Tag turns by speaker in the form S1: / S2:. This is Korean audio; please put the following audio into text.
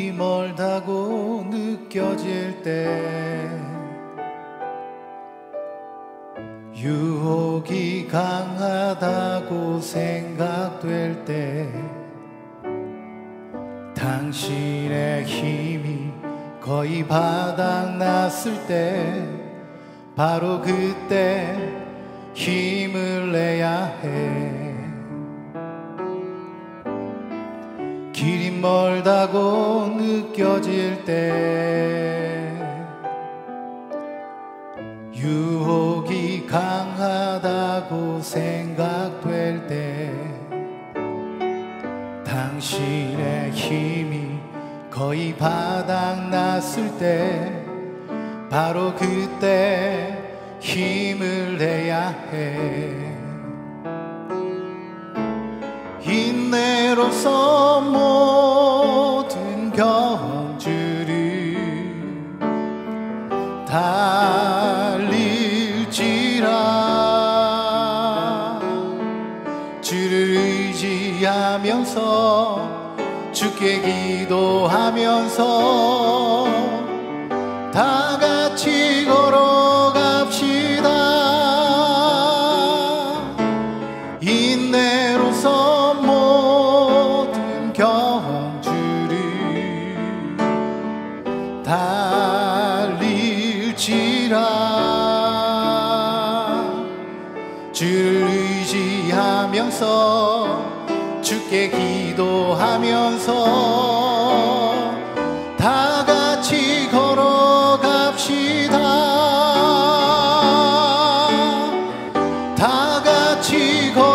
S1: 길이 멀다고 느껴질 때, 유혹이 강하다고 생각될 때, 당신의 힘이 거의 바닥났을 때, 바로 그때 힘을 내야 해. 길이 멀다고 느껴질 때, 유혹이 강하다고 생각될 때, 당신의 힘이 거의 바닥났을 때, 바로 그때 힘을 내야 해. 인내로서 모든 경주를 달릴지라. 주를 의지하면서 주께 기도하면서 다 같이 걸어갑시다. 인내로서 모든 경주를 달릴지라. 주를 의지하면서 주께 기도하면서 다 같이 걸어갑시다. 다 같이 걸어갑시다.